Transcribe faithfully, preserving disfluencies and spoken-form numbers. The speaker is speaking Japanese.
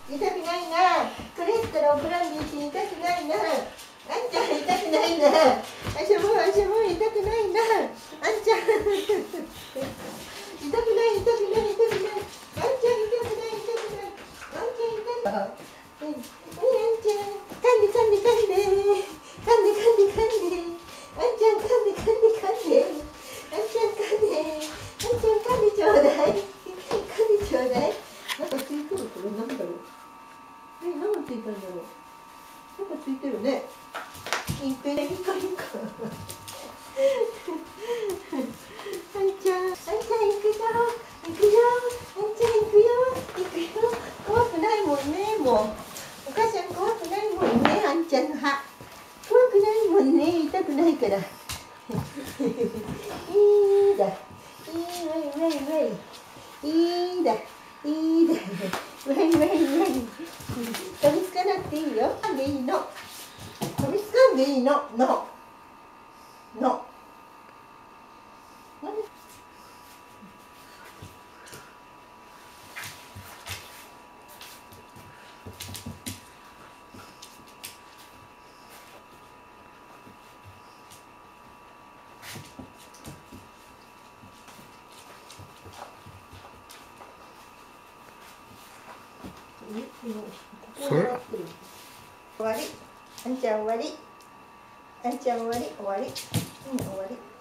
痛くないな。これやったらおブランディーって痛くないな。あんちゃん痛くないな。あしょぼあしょぼ痛くないな。あんちゃん痛くない痛くない痛くない痛くない。あんちゃん痛くない痛くない。あんちゃん痛くない。うん、うん、あんちゃんかんでかんでかんでかんでかんでかんで。あんちゃんかんでかんでかんで。あんちゃんかんで。あんちゃんかんでちょうだい。かんでちょうだい。なんかついてる。これなんだろう。え、何がついたんだろう。なんかついてるね。いっぺんいこいこ。あんちゃん、あんちゃん行くよ。行くよ。あんちゃん行くよ。行くよ。怖くないもんね、もう。お母さん怖くないもんね、あんちゃんの歯。怖くないもんね、痛くないから。いいだ。いいわいわいわい。いいだ。いいだ。わいわいわい。飛びつかなくていいよ。飛びつかんでいいの。飛びつかんでいいの。の。の。 それ終わり。あんちゃん終わり。あんちゃん終わり。終わり。うん、終わり。